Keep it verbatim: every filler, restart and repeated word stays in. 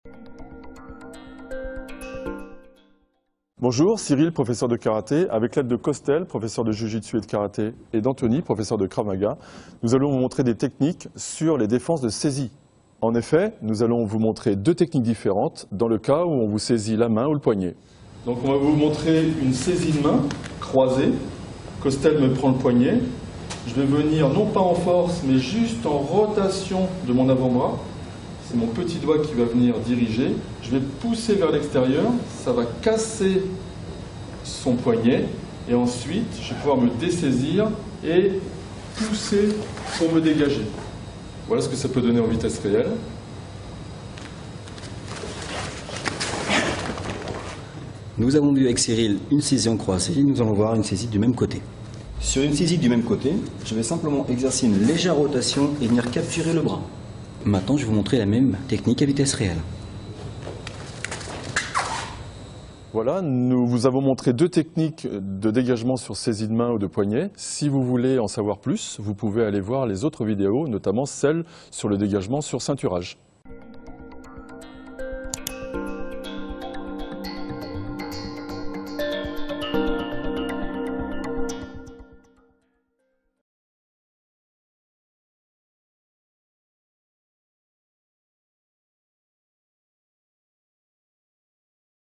Bonjour, Cyril, professeur de karaté, avec l'aide de Costel, professeur de jiu-jitsu et de karaté, et d'Anthony, professeur de Krav Maga, nous allons vous montrer des techniques sur les défenses de saisie. En effet, nous allons vous montrer deux techniques différentes dans le cas où on vous saisit la main ou le poignet. Donc on va vous montrer une saisie de main croisée. Costel me prend le poignet. Je vais venir non pas en force, mais juste en rotation de mon avant-bras. C'est mon petit doigt qui va venir diriger. Je vais pousser vers l'extérieur, ça va casser son poignet. Et ensuite, je vais pouvoir me dessaisir et pousser pour me dégager. Voilà ce que ça peut donner en vitesse réelle. Nous avons vu avec Cyril une saisie en croisée, nous allons voir une saisie du même côté. Sur une saisie du même côté, je vais simplement exercer une légère rotation et venir capturer le bras. Maintenant, je vais vous montrer la même technique à vitesse réelle. Voilà, nous vous avons montré deux techniques de dégagement sur saisie de main ou de poignet. Si vous voulez en savoir plus, vous pouvez aller voir les autres vidéos, notamment celle sur le dégagement sur ceinturage.